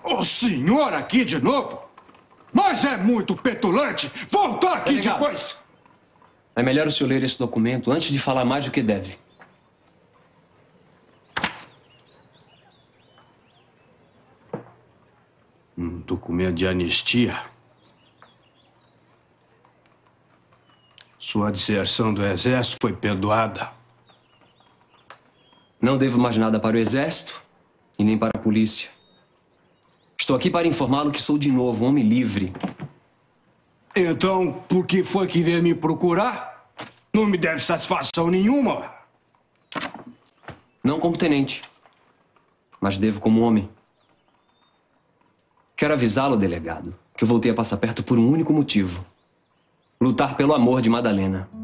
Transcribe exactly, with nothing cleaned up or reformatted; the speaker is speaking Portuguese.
O senhor aqui de novo? Mas é muito petulante! Voltou aqui Delegado, depois! é melhor o senhor ler esse documento antes de falar mais do que deve. Um documento de anistia. Sua deserção do exército foi perdoada. Não devo mais nada para o exército e nem para a polícia. Estou aqui para informá-lo que sou de novo um homem livre. Então, por que foi que veio me procurar? Não me deve satisfação nenhuma. Não como tenente, mas devo como homem. Quero avisá-lo, delegado, que eu voltei a passar perto por um único motivo. Lutar pelo amor de Madalena.